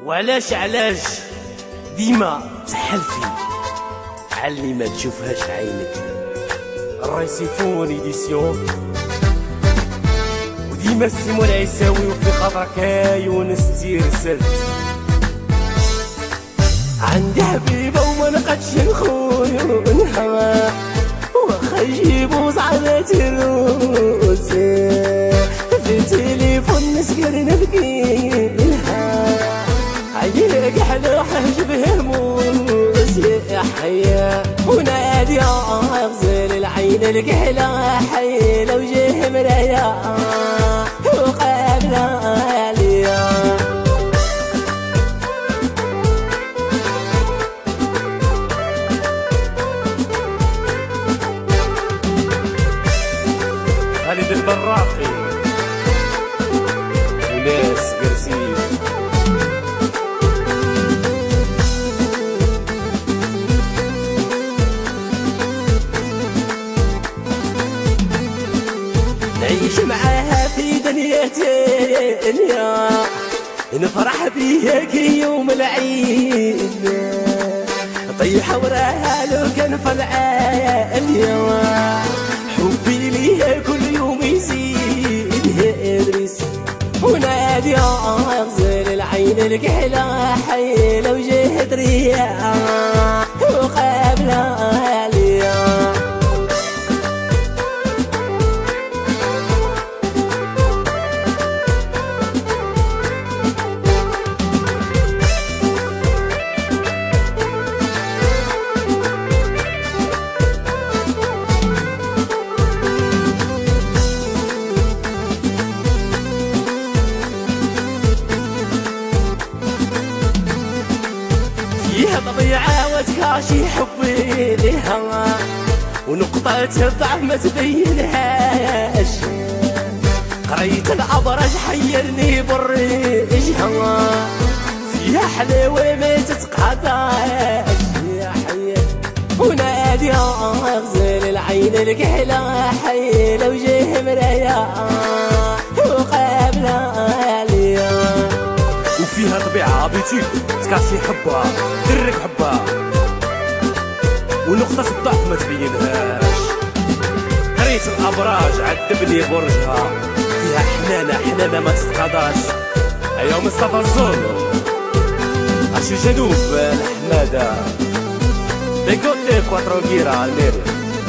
علاش ديما تحلفي علي ما تشوفهاش عينك. الريسيفون ايديسيون وديما السيمون عيساوي وفي خاطرك يونس تيرسلت. عندي حبيبه وما نقدش نخونها واخا يجيبو صعباتي روسي في التليفون نسكر نبكيلها عينيك حلو حاجب هموس يا حيا ونادي غزال العين الكحلة حي لو جه مرايا وقابل عليا خالد البراقي وناس قرسيس. نعيش معاها في دنيا تانية نفرح بيها كي يوم العيد طيح وراها لو كان فالعالية حبي ليها كل يوم يزيد يدرس ونادي غزال العين الكحلة حي لو جهت رياح وقابل عليا فيها طبيعة وتكاشي حبي لها ونقطة الضعف ما تبينهاش قريت الأبرج حيرني بريجها فيها حلاوة ما تتقاطعش يا حي ونادي غزال العين الكحلة حي لو جه مرايا وقابل عليا وفيها طبيعة بيتيك تكاشي حبها درك حبها ونقطة الضعف ما تبينهاش قريت الأبراج عذبني برجها فيها حنانة ما تتقاضاش. أيا مصطفى الزولو عشي جنوب الحمادة بيكوتي كواترو كيرا الميري.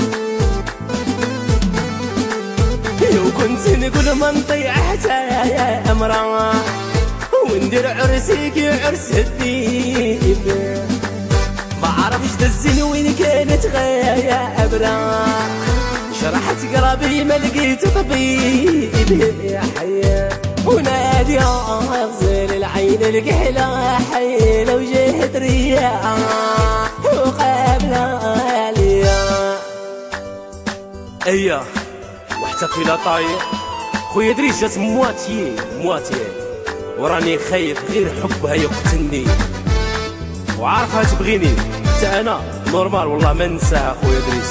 لو كنت نقول ما نطيع حتى يا امرأة وندير عرسك عرس الديب ما عرفش دزين وين كانت غابرة شرحت قرابي ما لقيت طبيب يا حيا ونادي غزال العين الكحلة حي لو جهت رياح وقابل عليا. أيا واحتفي لا طاير خويا دريس جات مواتي وراني خايف غير حبها يقتلني وعارفها تبغيني حتى انا نورمال والله ما ننساها خويا دريس.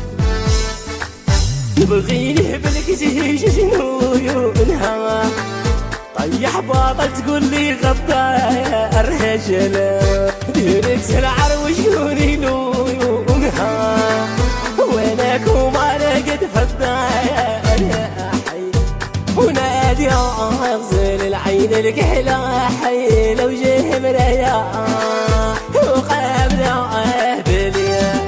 نبغيني بالك تهيج جنونها طيح باطل تقول لي غدا الرجل ديرك سلعر وشكوني لونها وينك وما لقيت فضايا حي ونادي غزال العين الكحلة حي لو جه مرايا وقابل بليا.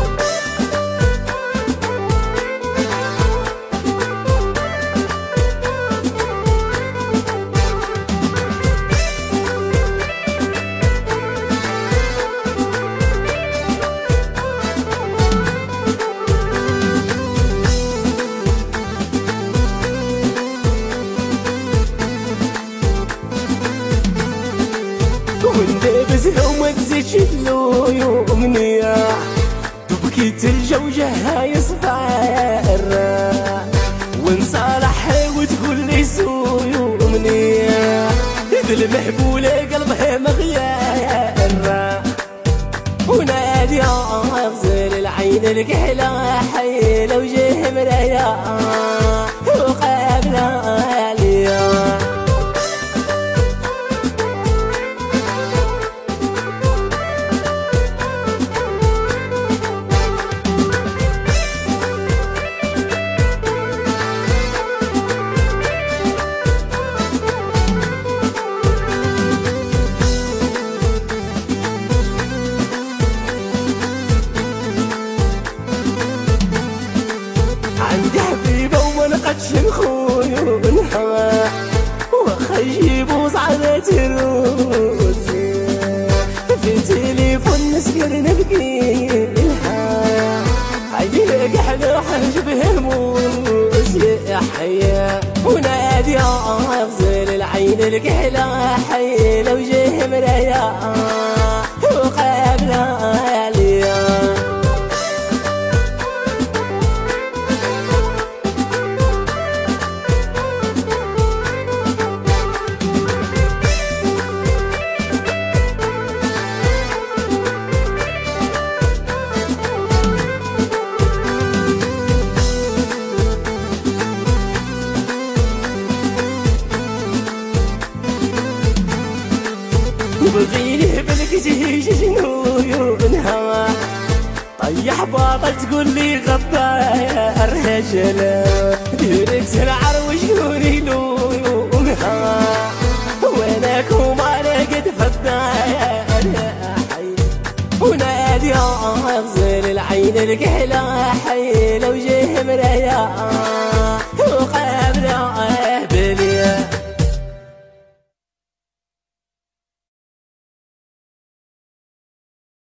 وندبس وما تزيدش تلومني تبكيت الجوجة يصفر ونصالح وتقول لي سويومني إذ المحبولة قلبها مغير ونادي غزال العين الكحلة حي لو جه مرايا وقابل عليا. تروسي في تليفون نسكر نبكي الها عينيك حلو حنجب هموس يا حيا ونادي اغزل العين الكحلة حي لو جه مرايا وقابله عليا وبغيني بالكجيج جنون هوا طيح باطل تقول لي غطايا الرجل ديرك سنعر وشكوني لوم هوا وينك وما لقيت فضايا حي ونادي اغزل العين الكحلة حي لو جه مرايا وقابله